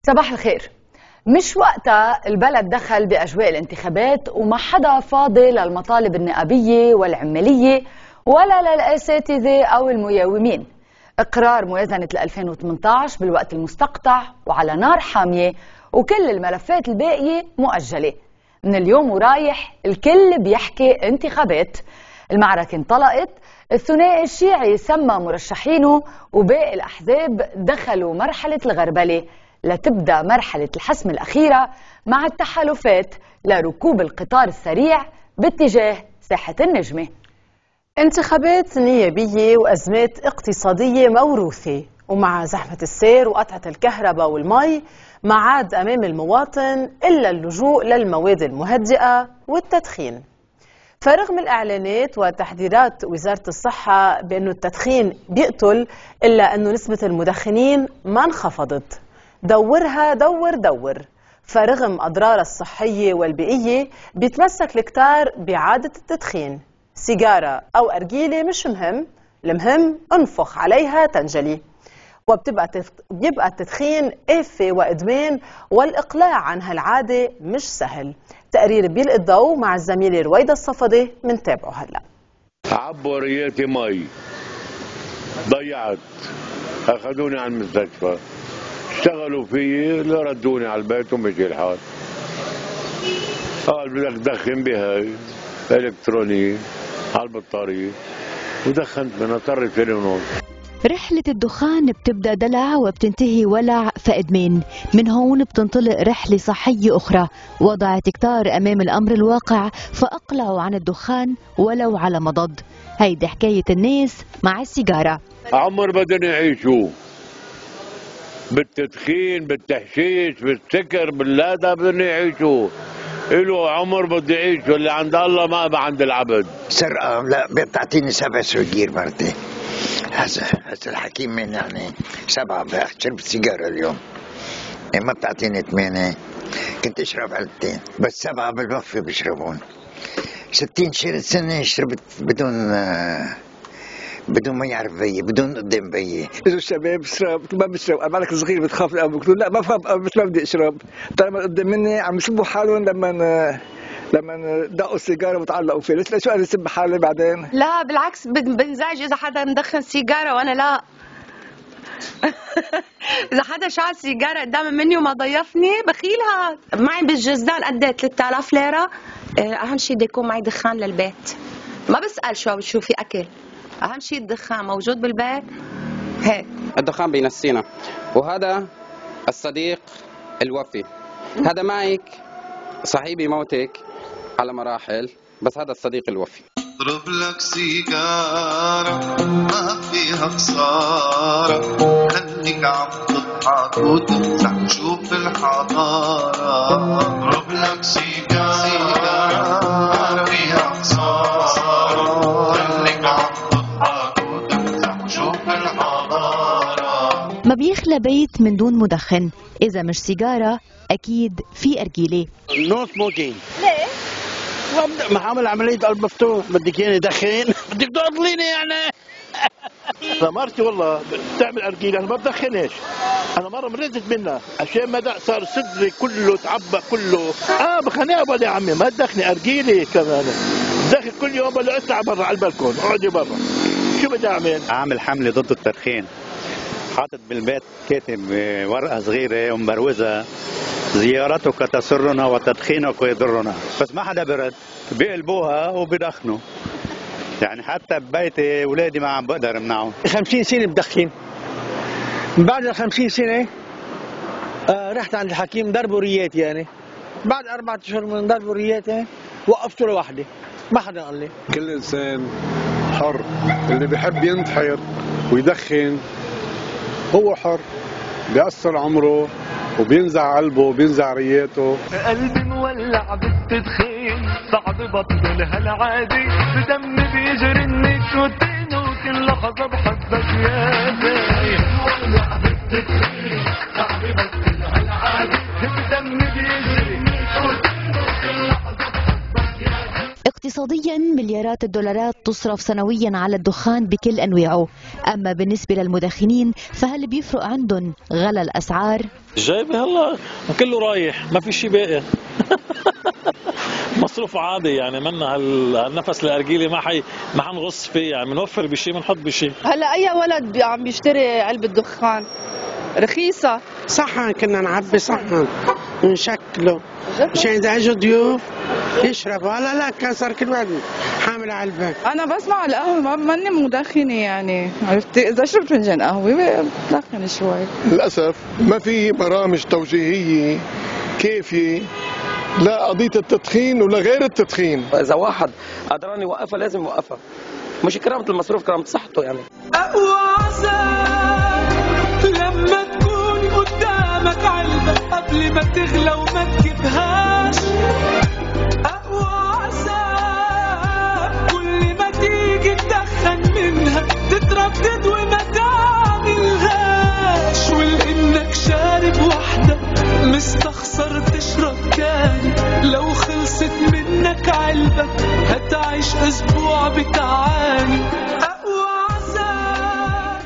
صباح الخير. مش وقتها البلد دخل بأجواء الانتخابات وما حدا فاضي للمطالب النقابية والعمالية ولا للأساتذة أو المياومين. إقرار موازنة 2018 بالوقت المستقطع وعلى نار حامية، وكل الملفات الباقية مؤجلة. من اليوم ورايح الكل بيحكي انتخابات. المعركة انطلقت، الثنائي الشيعي سمى مرشحينه وباقي الأحزاب دخلوا مرحلة الغربلة لتبدأ مرحلة الحسم الأخيرة مع التحالفات لركوب القطار السريع باتجاه ساحة النجمة. انتخابات نيابية وأزمات اقتصادية موروثة، ومع زحمة السير وقطعة الكهرباء والمي ما عاد أمام المواطن إلا اللجوء للمواد المهدئة والتدخين. فرغم الإعلانات وتحذيرات وزارة الصحة بأنه التدخين بيقتل، إلا أنه نسبة المدخنين ما انخفضت. دورها دور. فرغم أضرارها الصحية والبيئية بيتمسك الكتار بعادة التدخين. سيجارة أو أرجيلة مش مهم، المهم انفخ عليها تنجلي. وبيبقى التدخين آفة وإدمان، والإقلاع عن هالعادة مش سهل. تقرير بيلقي الضوء مع الزميلة رويدة الصفدي منتابعه هلا. عبورياتي مي ضيعت، أخذوني على المستشفى، اشتغلوا فيي لردوني على البيت ومشي الحال. قال بدك تدخن بهاي الكترونية على البطارية، ودخنت منها صار سنة ونص. رحلة الدخان بتبدأ دلع وبتنتهي ولع فإدمان. من هون بتنطلق رحلة صحية أخرى. وضعت كتار أمام الأمر الواقع فأقلعوا عن الدخان ولو على مضض. هيدي حكاية الناس مع السيجارة. عمر بدهم يعيشوا بالتدخين، بالتحشيش، بالسكر، باللاذة، بدهم يعيشوا. إله عمر بده يعيش، واللي عند الله ما عند العبد. سرقة لا بتعطيني 7 سجير مرتي. هسه الحكيم من يعني 7 شربت سيجارة اليوم. ما بتعطيني 8. كنت اشرب علبتين بس 7 بالوفي بيشربون. 60 سنة شربت بدون ما يعرف بيي، بدون قدام بيي. الشباب بشرب ما بشرب، بالك صغير بتخاف الاب قلت له لا ما بفهم، بس ما بدي اشرب. طالما قدام مني عم يسبوا حالهم لما دقوا السيجاره وتعلقوا فيه. ليش شو انا اسب حالي بعدين؟ لا بالعكس بنزعج اذا حدا مدخن سيجاره وانا لا. اذا حدا شعل سيجاره قدام مني وما ضيفني بخيلها. معي بالجزدان قد 3000 ليره. اهم شيء بده يكون معي دخان للبيت. ما بسال شو في اكل، اهم شيء الدخان موجود بالبيت. هيك الدخان بينسينا. وهذا الصديق الوفي. هذا معك صحيح بموتك على مراحل، بس هذا الصديق الوفي. اضرب لك سيجارة ما فيها خسارة، خليك عم تضحك وتمزح شوف الحضارة. اضرب لك سيجارة ما فيها خسارة، خليك عم تضحك وتمزح شوف الحضارة. ما بيخلى بيت من دون مدخن. إذا مش سيجارة أكيد في أرجيلة. نو سموكينج. ليه؟ ما عامل عملية قلب مفتوح، بدك يعني دخين؟ بدك تقضليني يعني؟ مرتي والله بتعمل أرجيلة، أنا ما بدخنش. أنا مرة مرزت منها عشان ما صار صدري كله تعبى كله. بخنقها بقى يا عمي، ما تدخني أرجيلة كمان. داخل كل يوم بقول له اطلع برا على البلكون، اقعدي برا. شو بدي أعمل؟ عامل حملة ضد التدخين. حاطط بالبيت كاتب ورقة صغيرة ومبروزة: زيارتك تسرنا وتدخينك يضرنا. بس ما حدا برد، بيقلبوها وبيدخنوا. يعني حتى ببيتي اولادي ما عم بقدر امنعهم. 50 سنة بدخن. بعد 50 سنة رحت عند الحكيم ضربوا رياتي. يعني بعد 4 أشهر من ضربوا رياتي وقفت له وحدي، ما حدا قال لي. كل انسان حر، اللي بيحب ينتحر ويدخن هو حر، بيقصر عمره وبينزع قلبه وبينزع رياته. قلبي مولع بالتدخين، صعب بطل هالعادي، بدمي بيجري النيكوتين وكل لحظة بحبك زيادة. مولع بالتدخين، صعب بطل هالعادي، بدمي بيجري النيكوتين وكل لحظة بحبك زيادة. اقتصاديا مليار مليارات الدولارات تصرف سنويا على الدخان بكل أنواعه. أما بالنسبة للمدخنين فهل بيفرق عندهم غلا الأسعار؟ جايبه هلا كله رايح، ما في شيء باقي. مصروف عادي يعني، منا هالنفس الأرجيلي ما حنغص فيه يعني، بنوفر بشيء بنحط بشيء. هلا أي ولد عم بيشتري علبة دخان رخيصة. صحن كنا نعبي صحن نشكله عشان إذا اجوا ضيوف يشربوا. هلا لا كسر كل واحد حامل علبة. أنا بسمع القهوة ماني مدخنة يعني، عرفتي؟ إذا شربت فنجان قهوة بدخن شوي. للأسف ما في برامج توجيهية كافية لا قضية التدخين ولا غير التدخين. إذا واحد قدران يوقفها لازم يوقفها، مش كرامة المصروف، كرامة صحته يعني. أقوى عذاب لما تكون قدامك علبة قبل ما تغلى وما تجيبهاش. أقوى عذاب كل ما تيجي تدخن منها تتردد وما تعملهاش، ولأنك شارب واحدة مستخسر تشرب تاني. لو خلصت منك علبة هتعيش أسبوع بتعاني. أقوى عذاب.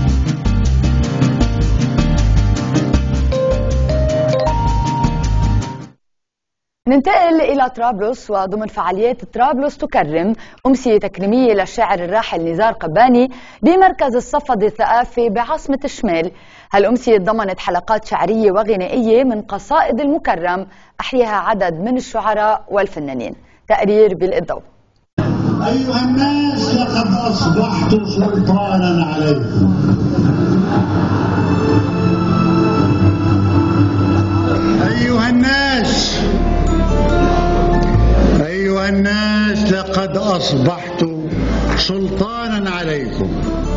ننتقل إلى طرابلس، وضمن فعاليات طرابلس تكرم أمسية تكريمية للشاعر الراحل نزار قباني بمركز الصفدي الثقافي بعاصمة الشمال. هالأمسية ضمنت حلقات شعرية وغنائية من قصائد المكرم أحياها عدد من الشعراء والفنانين. تقرير بالإضاءة. أيها الناس لقد أصبحت سلطانا عليكم. أيها الناس لقد أصبحت سلطانا عليكم،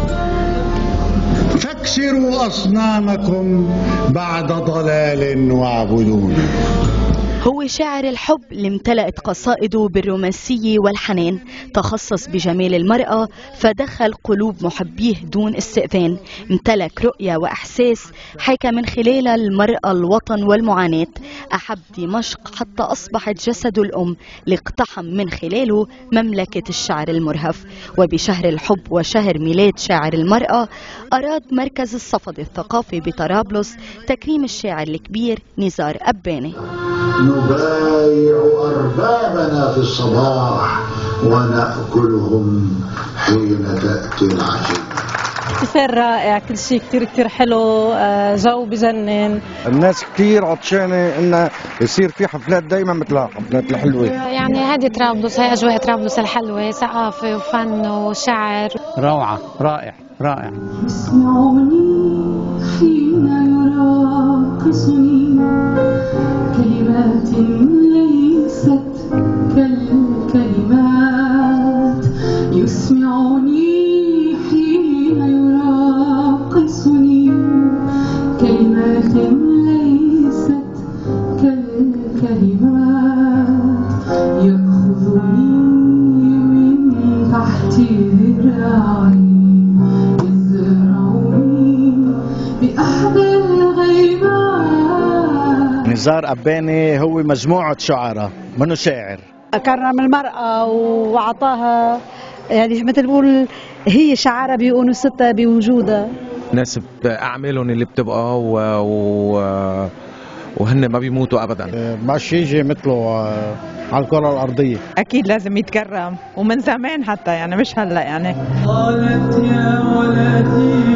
فاكسروا أصنامكم بعد ضلال واعبدوني. هو شاعر الحب اللي امتلأت قصائده بالرومانسية والحنان، تخصص بجمال المرأة فدخل قلوب محبيه دون استئذان، امتلك رؤية وإحساس حكى من خلالها المرأة الوطن والمعاناة، أحب دمشق حتى أصبحت جسده الأم اللي اقتحم من خلاله مملكة الشعر المرهف. وبشهر الحب وشهر ميلاد شاعر المرأة أراد مركز الصفدي الثقافي بطرابلس تكريم الشاعر الكبير نزار قباني. نبايع أربابنا في الصباح ونأكلهم حين تأتي العشية. احتفال رائع، كل شيء كتير كتير حلو، جو بجنن. الناس كتير عطشانة إنه يصير في حفلات دايما مثل حفلات الحلوة. يعني هذه طرابلس، هي أجواء طرابلس الحلوة، ثقافة وفن وشعر. روعة، رائع رائع. اسمعوني حين يراقصني كلمات ليست كالكلمات. يسمعني حين يراقصني كلمات ليست كالكلمات. يأخذني من تحت ذراعي يزرعني بأحدى الغيمات. نزار قباني هو مجموعة شعراء، منه شاعر. كرم المرأة وعطاها يعني مثل بقول هي شعارة بأنوثتها بوجودها. ناس أعمالهم اللي بتبقى وهن ما بيموتوا أبدا. مش يجي مثله على الكرة الأرضية. أكيد لازم يتكرم، ومن زمان حتى يعني مش هلا يعني. قالت يا ولدي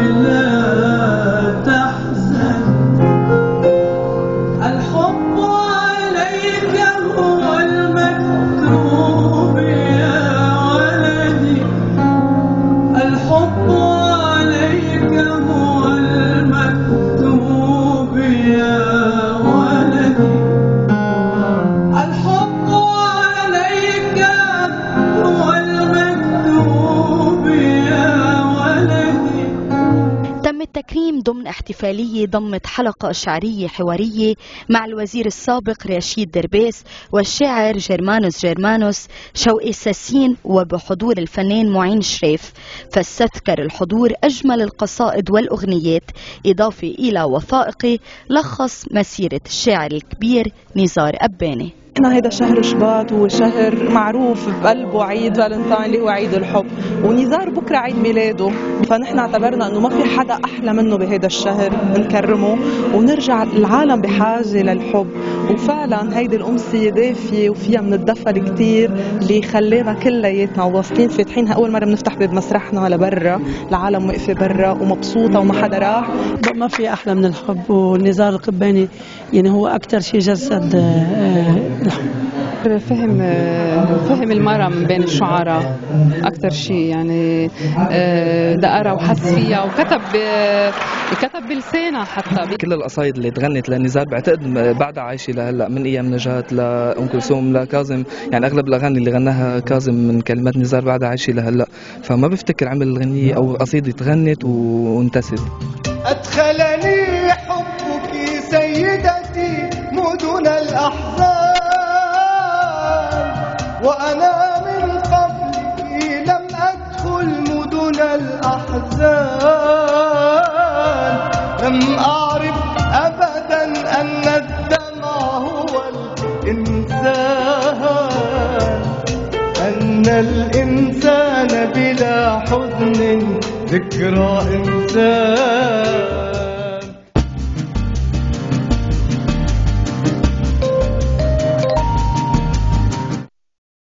لا تحزن، الحب عليك هو المكتوب يا ولدي. الحب عليك هو المكتوب يا ولدي. الحب عليك هو المكتوب يا ولدي. تم التكريم ضمن احتفالية ضمت حلقة شعرية حوارية مع الوزير السابق رشيد دربيس والشاعر جيرمانوس شوقي ساسين، وبحضور الفنان معين شريف. فاستذكر الحضور أجمل القصائد والأغنيات، إضافة إلى وثائقي لخص مسيرة الشاعر الكبير نزار قباني. احنا هيدا شهر شباط هو شهر معروف بقلبه عيد فالنتاين اللي هو عيد الحب، ونزار بكره عيد ميلاده، فنحن اعتبرنا انه ما في حدا احلى منه بهيدا الشهر نكرمه ونرجع العالم بحاجه للحب. وفعلا هيدي الامسيه دافيه وفيها من الدفى الكثير اللي خلينا كلياتنا واصلين فاتحينها اول مره بنفتح باب مسرحنا لبرا، العالم واقفه برا ومبسوطه وما حدا راح. ما في احلى من الحب، والنزار القباني يعني هو اكثر شيء جسد الحب. فهم المرأة من بين الشعراء أكثر شيء، يعني دقرة وحس فيها وكتب بلسانها. حتى كل القصايد اللي تغنت للنزار بعتقد بعدها عايشة لهلا، من أيام نجاة لأم كلثوم لكاظم، يعني أغلب الأغاني اللي غناها كاظم من كلمات نزار بعدها عايشة لهلا، فما بفتكر عمل الغنية أو قصيدة تغنت وانتست. أدخلني حبك سيدتي مدن الأحزان، وأنا من قبلك لم أدخل مدن الأحزان، لم أعرف أبدا أن الدمع هو الإنسان، أن الإنسان بلا حزن ذكرى إنسان.